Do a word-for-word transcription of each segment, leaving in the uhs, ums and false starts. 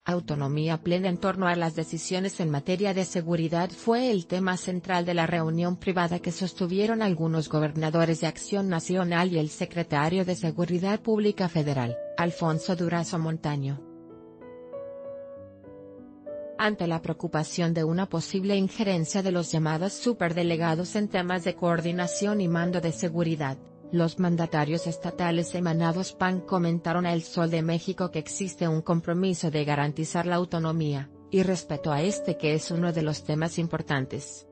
Autonomía plena en torno a las decisiones en materia de seguridad fue el tema central de la reunión privada que sostuvieron algunos gobernadores de Acción Nacional y el secretario de Seguridad Pública Federal, Alfonso Durazo Montaño. Ante la preocupación de una posible injerencia de los llamados superdelegados en temas de coordinación y mando de seguridad, los mandatarios estatales emanados P A N comentaron a El Sol de México que existe un compromiso de garantizar la autonomía, y respeto a este que es uno de los temas importantes.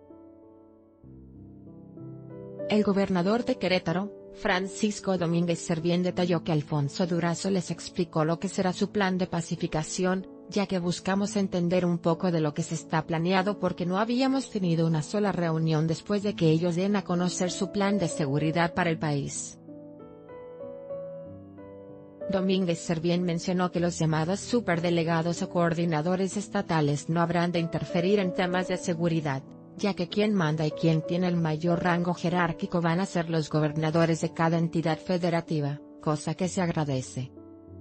El gobernador de Querétaro, Francisco Domínguez Servién detalló que Alfonso Durazo les explicó lo que será su plan de pacificación, ya que buscamos entender un poco de lo que se está planeado porque no habíamos tenido una sola reunión después de que ellos den a conocer su plan de seguridad para el país. Domínguez Servién mencionó que los llamados superdelegados o coordinadores estatales no habrán de interferir en temas de seguridad, ya que quien manda y quien tiene el mayor rango jerárquico van a ser los gobernadores de cada entidad federativa, cosa que se agradece.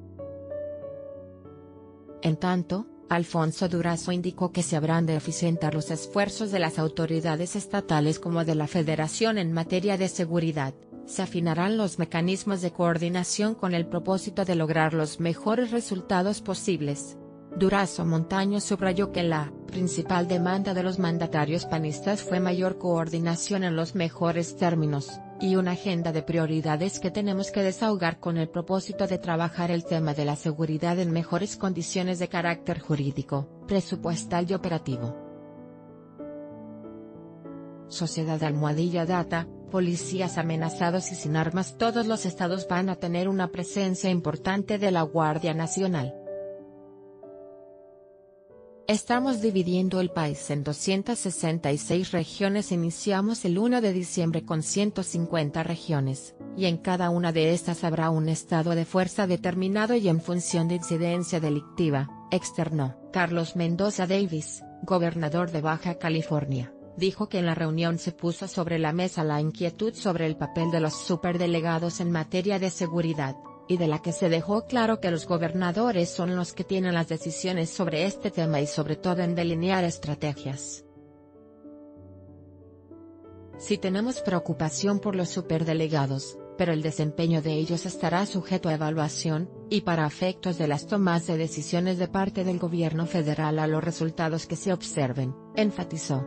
En tanto, Alfonso Durazo indicó que se habrán de eficientar los esfuerzos de las autoridades estatales como de la Federación en materia de seguridad, se afinarán los mecanismos de coordinación con el propósito de lograr los mejores resultados posibles. Durazo Montaño subrayó que la principal demanda de los mandatarios panistas fue mayor coordinación en los mejores términos, y una agenda de prioridades que tenemos que desahogar con el propósito de trabajar el tema de la seguridad en mejores condiciones de carácter jurídico, presupuestal y operativo. Sociedad Almohadilla Data, policías amenazados y sin armas. Todos los estados van a tener una presencia importante de la Guardia Nacional. Estamos dividiendo el país en doscientas sesenta y seis regiones. Iniciamos el uno de diciembre con ciento cincuenta regiones, y en cada una de estas habrá un estado de fuerza determinado y en función de incidencia delictiva, externó. Carlos Mendoza Davis, gobernador de Baja California, dijo que en la reunión se puso sobre la mesa la inquietud sobre el papel de los superdelegados en materia de seguridad, y de la que se dejó claro que los gobernadores son los que tienen las decisiones sobre este tema y sobre todo en delinear estrategias. Sí tenemos preocupación por los superdelegados, pero el desempeño de ellos estará sujeto a evaluación, y para efectos de las tomas de decisiones de parte del gobierno federal a los resultados que se observen, enfatizó.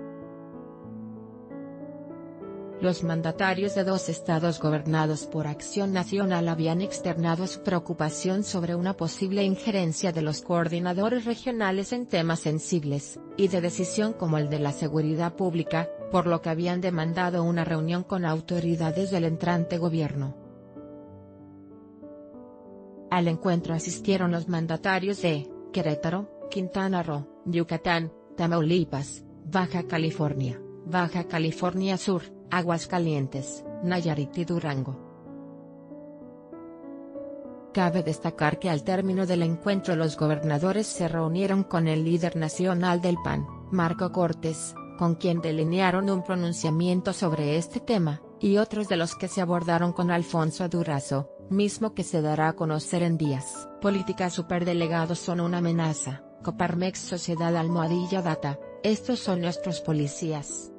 Los mandatarios de dos estados gobernados por Acción Nacional habían externado su preocupación sobre una posible injerencia de los coordinadores regionales en temas sensibles, y de decisión como el de la seguridad pública, por lo que habían demandado una reunión con autoridades del entrante gobierno. Al encuentro asistieron los mandatarios de Querétaro, Quintana Roo, Yucatán, Tamaulipas, Baja California, Baja California Sur, Aguascalientes, Nayarit y Durango. Cabe destacar que al término del encuentro los gobernadores se reunieron con el líder nacional del P A N, Marco Cortés, con quien delinearon un pronunciamiento sobre este tema, y otros de los que se abordaron con Alfonso Durazo, mismo que se dará a conocer en días. Política. Superdelegados son una amenaza. Coparmex. Sociedad Almohadilla Data, estos son nuestros policías.